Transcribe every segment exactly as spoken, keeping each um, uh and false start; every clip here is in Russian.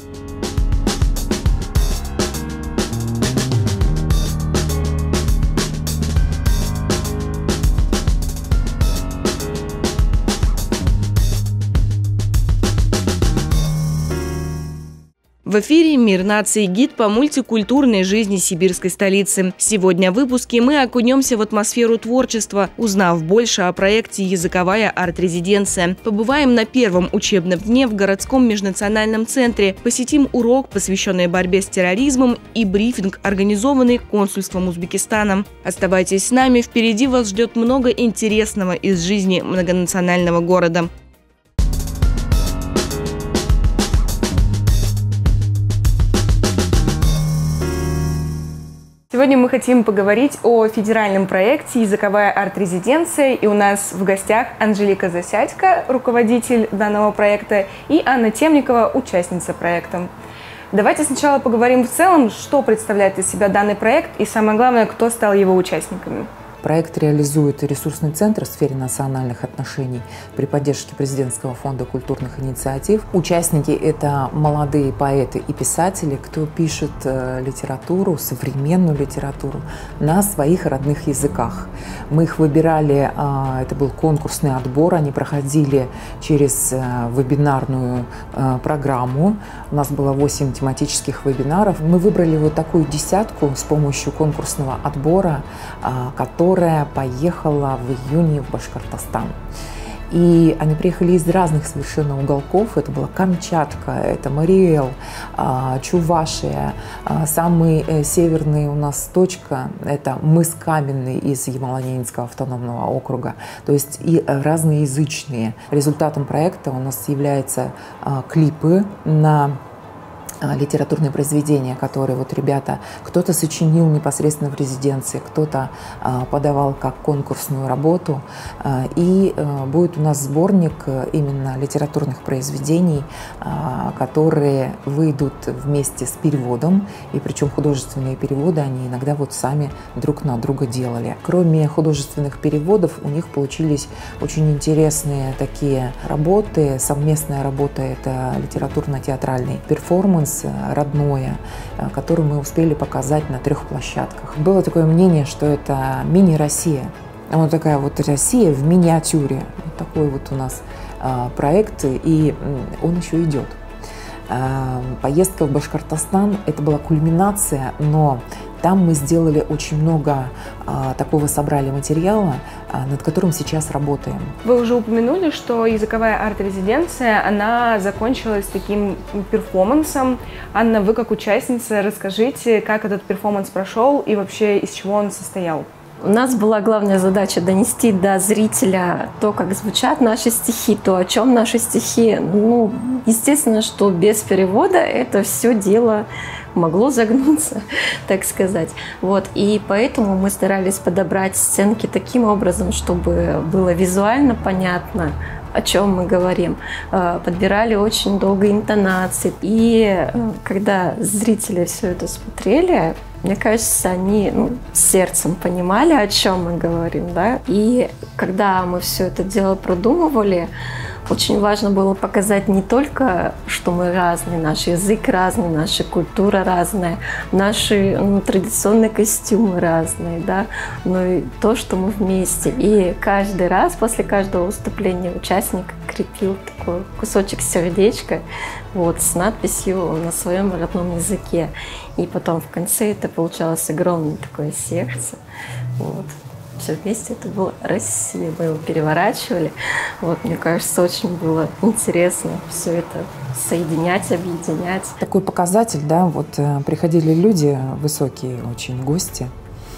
В эфире «Мир наций», гид по мультикультурной жизни сибирской столицы. Сегодня в выпуске мы окунемся в атмосферу творчества, узнав больше о проекте «Языковая арт-резиденция». Побываем на первом учебном дне в городском межнациональном центре, посетим урок, посвященный борьбе с терроризмом, и брифинг, организованный консульством Узбекистана. Оставайтесь с нами, впереди вас ждет много интересного из жизни многонационального города. Сегодня мы хотим поговорить о федеральном проекте «Языковая арт-резиденция». И у нас в гостях Анжелика Засядько, руководитель данного проекта, и Анна Темникова, участница проекта. Давайте сначала поговорим в целом, что представляет из себя данный проект и, самое главное, кто стал его участниками. Проект реализует ресурсный центр в сфере национальных отношений при поддержке Президентского фонда культурных инициатив. Участники – это молодые поэты и писатели, кто пишет литературу, современную литературу на своих родных языках. Мы их выбирали, это был конкурсный отбор, они проходили через вебинарную программу. У нас было восемь тематических вебинаров. Мы выбрали вот такую десятку с помощью конкурсного отбора, который которая поехала в июне в Башкортостан. И они приехали из разных совершенно уголков. Это была Камчатка, это Мариэл, Чувашия. Самый северный у нас точка – это мыс Каменный из Ямало-Ненецкого автономного округа. То есть и разноязычные. Результатом проекта у нас являются клипы на литературные произведения, которые вот ребята, кто-то сочинил непосредственно в резиденции, кто-то а, подавал как конкурсную работу. А, и а, будет у нас сборник именно литературных произведений, а, которые выйдут вместе с переводом, и причем художественные переводы они иногда вот сами друг на друга делали. Кроме художественных переводов, у них получились очень интересные такие работы. Совместная работа – это литературно-театральный перформанс, родное, которое мы успели показать на трех площадках. Было такое мнение, что это мини-Россия. Вот такая вот Россия в миниатюре. Вот такой вот у нас а, проект, и он еще идет. А, поездка в Башкортостан – это была кульминация, но там мы сделали очень много а, такого, собрали материала, а, над которым сейчас работаем. Вы уже упомянули, что языковая арт-резиденция, она закончилась таким перформансом. Анна, вы как участница, расскажите, как этот перформанс прошел и вообще из чего он состоял? У нас была главная задача донести до зрителя то, как звучат наши стихи, то, о чем наши стихи. Ну, естественно, что без перевода это все дело могло загнуться, так сказать. Вот. И поэтому мы старались подобрать сценки таким образом, чтобы было визуально понятно, о чем мы говорим. Подбирали очень долго интонации. И когда зрители все это смотрели, мне кажется, они ну, сердцем понимали, о чем мы говорим. Да? И когда мы все это дело продумывали, очень важно было показать не только, что мы разные, наш язык разный, наша культура разная, наши ну, традиционные костюмы разные, да, но и то, что мы вместе. И каждый раз после каждого выступления участник крепил такой кусочек сердечка вот, с надписью на своем родном языке. И потом в конце это получалось огромное такое сердце. Вот. Все вместе это было Россия. Мы его переворачивали. Вот, мне кажется, очень было интересно все это соединять, объединять. Такой показатель, да, вот приходили люди, высокие очень гости.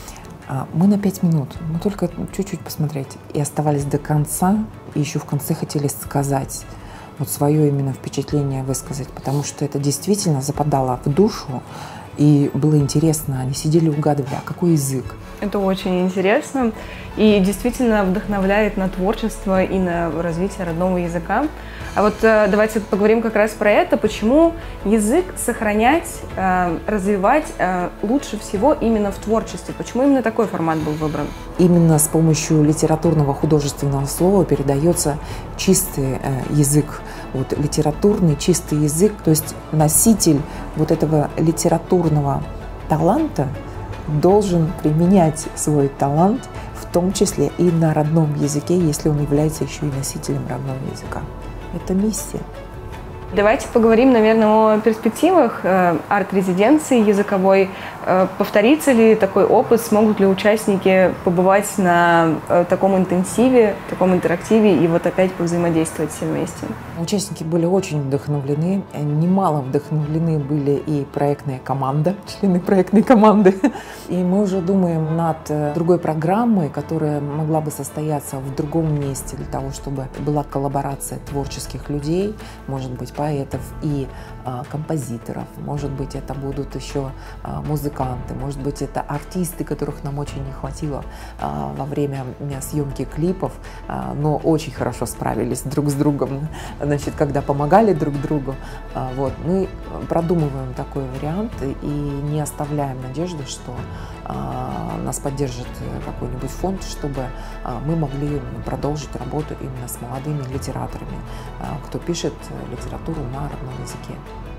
Мы на пять минут, мы только чуть-чуть посмотреть. И оставались до конца, и еще в конце хотели сказать, вот свое именно впечатление высказать, потому что это действительно западало в душу. И было интересно, они сидели, угадывали, а какой язык. Это очень интересно и действительно вдохновляет на творчество и на развитие родного языка. А вот давайте поговорим как раз про это, почему язык сохранять, развивать лучше всего именно в творчестве, почему именно такой формат был выбран? Именно с помощью литературного художественного слова передается чистый язык вот литературный чистый язык, то есть носитель вот этого литературного таланта должен применять свой талант, в том числе и на родном языке, если он является еще и носителем родного языка. Это миссия. Давайте поговорим, наверное, о перспективах арт-резиденции языковой. Повторится ли такой опыт, смогут ли участники побывать на таком интенсиве, таком интерактиве и вот опять повзаимодействовать все вместе? Участники были очень вдохновлены, немало вдохновлены были и проектная команда, члены проектной команды. И мы уже думаем над другой программой, которая могла бы состояться в другом месте для того, чтобы была коллаборация творческих людей, может быть, поэтов и а, композиторов, может быть, это будут еще а, музыканты, может быть, это артисты, которых нам очень не хватило а, во время съемки клипов, а, но очень хорошо справились друг с другом, значит, когда помогали друг другу. А, вот, мы продумываем такой вариант и не оставляем надежды, что а, нас поддержит какой-нибудь фонд, чтобы а, мы могли продолжить работу именно с молодыми литераторами, а, кто пишет литературу на родном языке.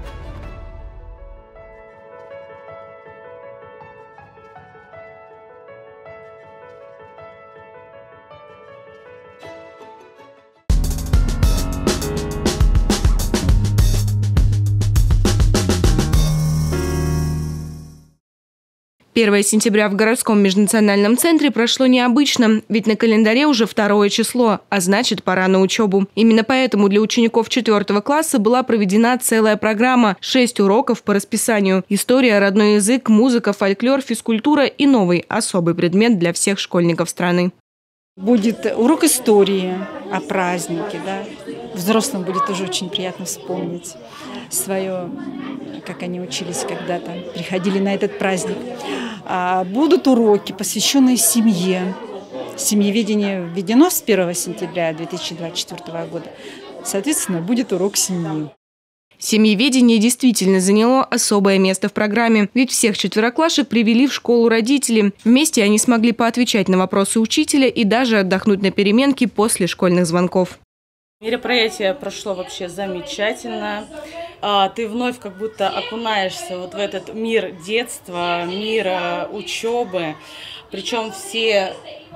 первое сентября в городском межнациональном центре прошло необычно, ведь на календаре уже второе число, а значит, пора на учебу. Именно поэтому для учеников четвертого класса была проведена целая программа – шесть уроков по расписанию. История, родной язык, музыка, фольклор, физкультура и новый особый предмет для всех школьников страны. Будет урок истории о празднике, да. Взрослым будет тоже очень приятно вспомнить свое, как они учились когда-то, приходили на этот праздник. А будут уроки, посвященные семье. Семьеведение введено с первого сентября две тысячи двадцать четвёртого года. Соответственно, будет урок семьи. Семьеведение действительно заняло особое место в программе, ведь всех четвероклашек привели в школу родители. Вместе они смогли поотвечать на вопросы учителя и даже отдохнуть на переменке после школьных звонков. Мероприятие прошло вообще замечательно. Ты вновь как будто окунаешься вот в этот мир детства, мир учебы. Причем все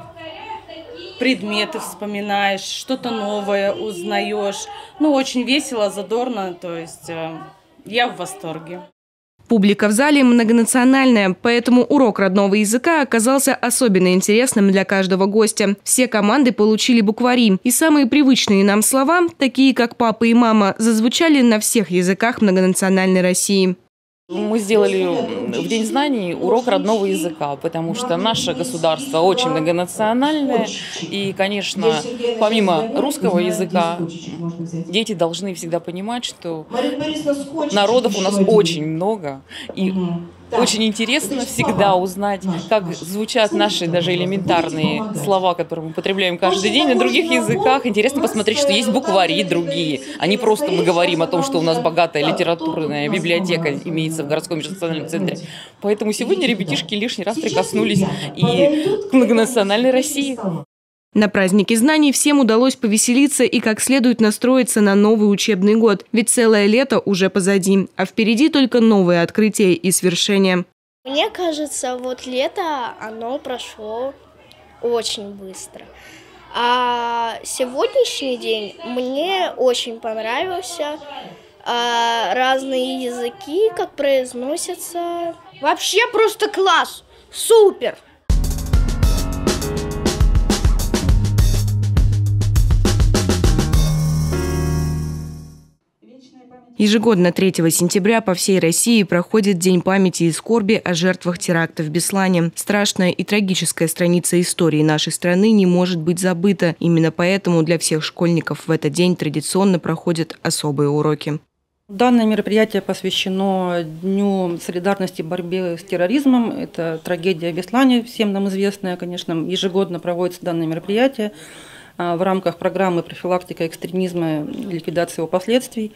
предметы вспоминаешь, что-то новое узнаешь. Ну, очень весело, задорно, то есть я в восторге. Публика в зале многонациональная, поэтому урок родного языка оказался особенно интересным для каждого гостя. Все команды получили буквари, и самые привычные нам слова, такие как «папа» и «мама», зазвучали на всех языках многонациональной России. Мы сделали в День знаний урок родного языка, потому что наше государство очень многонациональное. И, конечно, помимо русского языка, дети должны всегда понимать, что народов у нас очень много. И очень интересно всегда узнать, как звучат наши даже элементарные слова, которые мы употребляем каждый день на других языках. Интересно посмотреть, что есть буквари другие, а не просто мы говорим о том, что у нас богатая литературная библиотека имеется в городском межнациональном центре. Поэтому сегодня ребятишки лишний раз прикоснулись и к многонациональной России. На празднике знаний всем удалось повеселиться и как следует настроиться на новый учебный год. Ведь целое лето уже позади, а впереди только новые открытия и свершения. Мне кажется, вот лето, оно прошло очень быстро. А сегодняшний день мне очень понравился. А разные языки, как произносятся. Вообще просто класс! Супер! Ежегодно третьего сентября по всей России проходит День памяти и скорби о жертвах теракта в Беслане. Страшная и трагическая страница истории нашей страны не может быть забыта. Именно поэтому для всех школьников в этот день традиционно проходят особые уроки. Данное мероприятие посвящено Дню солидарности и борьбе с терроризмом. Это трагедия в Беслане, всем нам известная, конечно. Ежегодно проводится данное мероприятие в рамках программы профилактика экстремизма и ликвидации его последствий.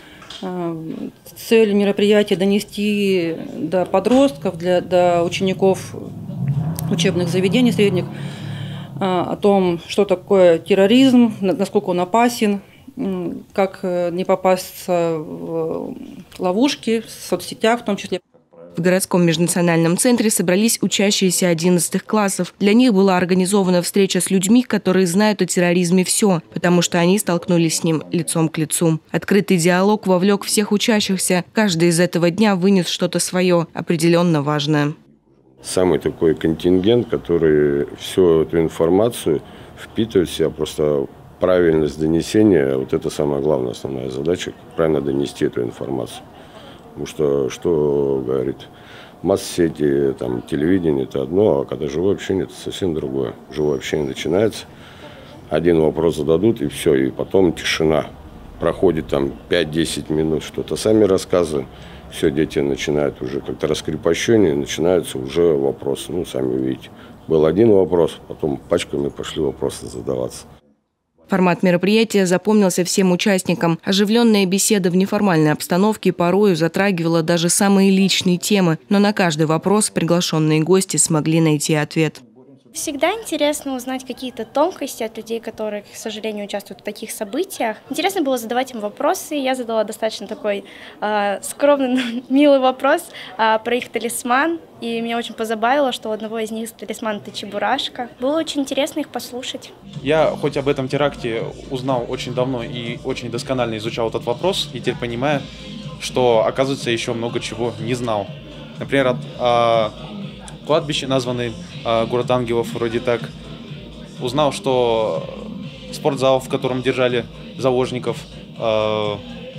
Цель мероприятия – донести до подростков, для, до учеников учебных заведений средних о том, что такое терроризм, насколько он опасен, как не попасться в ловушки в соцсетях в том числе. В городском межнациональном центре собрались учащиеся одиннадцатых классов. Для них была организована встреча с людьми, которые знают о терроризме все, потому что они столкнулись с ним лицом к лицу. Открытый диалог вовлек всех учащихся. Каждый из этого дня вынес что-то свое, определенно важное. Самый такой контингент, который всю эту информацию впитывает в себя, просто правильность донесения, вот это самая главная, основная задача, правильно донести эту информацию. Потому что, что говорит, масс-сети, там, телевидение – это одно, а когда живое общение – это совсем другое. Живое общение начинается, один вопрос зададут, и все, и потом тишина. Проходит там пять-десять минут, что-то сами рассказывают, все, дети начинают уже как-то раскрепощение, начинаются уже вопросы. Ну, сами видите, был один вопрос, потом пачками пошли вопросы задаваться. Формат мероприятия запомнился всем участникам. Оживленная беседа в неформальной обстановке порою затрагивала даже самые личные темы, но на каждый вопрос приглашенные гости смогли найти ответ. Всегда интересно узнать какие-то тонкости от людей, которые, к сожалению, участвуют в таких событиях. Интересно было задавать им вопросы. Я задала достаточно такой э, скромный, милый вопрос э, про их талисман. И меня очень позабавило, что у одного из них талисман – это чебурашка. Было очень интересно их послушать. Я хоть об этом теракте узнал очень давно и очень досконально изучал этот вопрос, и теперь понимаю, что, оказывается, еще много чего не знал. Например, о кладбище, названный э, город ангелов, вроде так. Узнал, что спортзал, в котором держали заложников, э,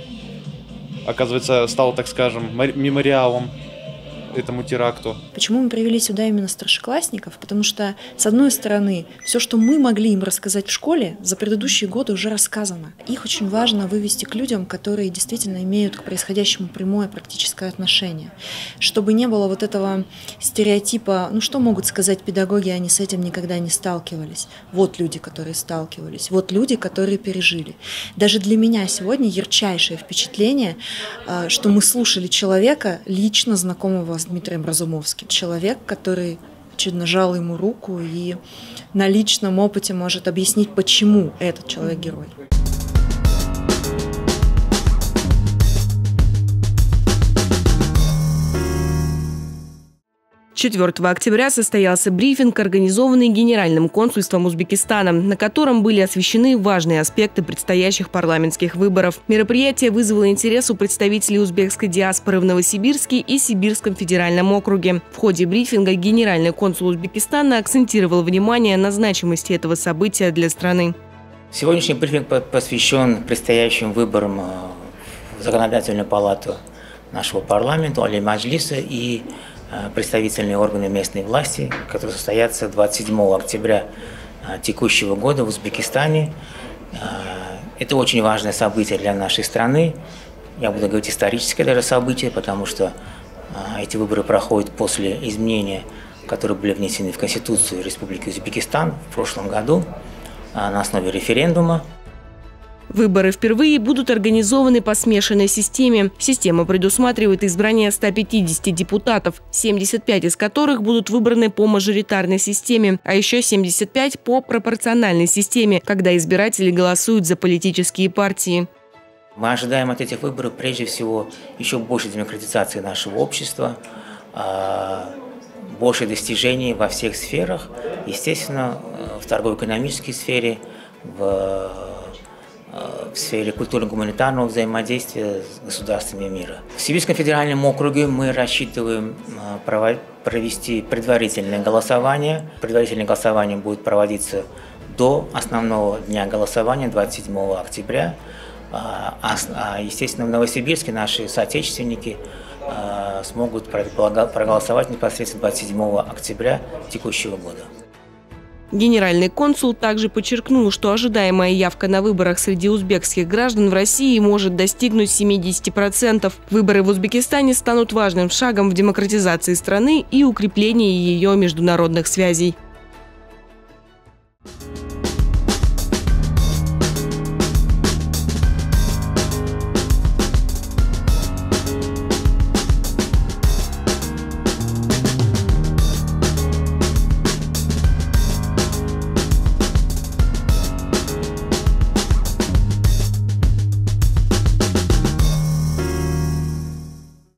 оказывается, стал, так скажем, мемориалом этому теракту. Почему мы привели сюда именно старшеклассников? Потому что, с одной стороны, все, что мы могли им рассказать в школе, за предыдущие годы уже рассказано. Их очень важно вывести к людям, которые действительно имеют к происходящему прямое практическое отношение. Чтобы не было вот этого стереотипа, ну что могут сказать педагоги, они с этим никогда не сталкивались. Вот люди, которые сталкивались, вот люди, которые пережили. Даже для меня сегодня ярчайшее впечатление, что мы слушали человека, лично знакомого с Дмитрием Разумовским. Человек, который очевидно жал ему руку и на личном опыте может объяснить, почему этот человек герой. четвёртого октября состоялся брифинг, организованный Генеральным консульством Узбекистана, на котором были освещены важные аспекты предстоящих парламентских выборов. Мероприятие вызвало интерес у представителей узбекской диаспоры в Новосибирске и Сибирском федеральном округе. В ходе брифинга генеральный консул Узбекистана акцентировал внимание на значимости этого события для страны. Сегодняшний брифинг посвящен предстоящим выборам в Законодательную палату нашего парламента, Али-Маджлиса и представительные органы местной власти, которые состоятся двадцать седьмого октября текущего года в Узбекистане. Это очень важное событие для нашей страны. Я буду говорить историческое даже событие, потому что эти выборы проходят после изменений, которые были внесены в Конституцию Республики Узбекистан в прошлом году на основе референдума. Выборы впервые будут организованы по смешанной системе. Система предусматривает избрание ста пятидесяти депутатов, семьдесят пять из которых будут выбраны по мажоритарной системе, а еще семьдесят пять по пропорциональной системе, когда избиратели голосуют за политические партии. Мы ожидаем от этих выборов прежде всего еще большей демократизации нашего общества, больше достижений во всех сферах, естественно, в торгово-экономической сфере, в в сфере культурно-гуманитарного взаимодействия с государствами мира. В Сибирском федеральном округе мы рассчитываем провести предварительное голосование. Предварительное голосование будет проводиться до основного дня голосования двадцать седьмого октября. А, естественно, в Новосибирске наши соотечественники смогут проголосовать непосредственно двадцать седьмого октября текущего года. Генеральный консул также подчеркнул, что ожидаемая явка на выборах среди узбекских граждан в России может достигнуть семидесяти процентов. Выборы в Узбекистане станут важным шагом в демократизации страны и укреплении ее международных связей.